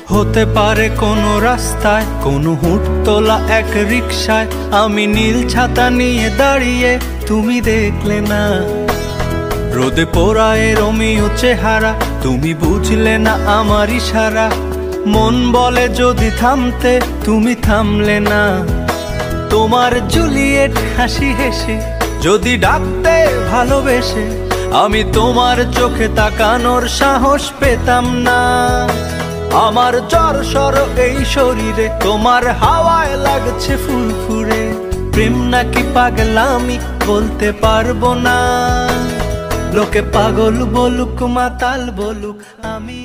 হতে পারে কোনো রাস্তায়, কোনো হুট তোলা এক রিকশায় আমি নীল ছাতা নিয়ে দাঁড়িয়ে, তুমি দেখলে না। রোদে পোড়ায় রোমিও চেহারা, তুমি বুঝলে না আমার ইশারা। মন বলে যদি থামতে, তুমি থামলে না। তোমার জুলিয়েট হাসি হেসে যদি ডাকতে ভালোবেসে, আমি তোমার চোখে তাকানোর সাহস পেতাম না। আমার জ্বর সর এই শরীরে, তোমার হাওয়ায় লাগছে ফুরফুরে। প্রেম নাকি পাগলামি বলতে পারবো না। লোকে পাগল বলুক, মাতাল বলুক, আমি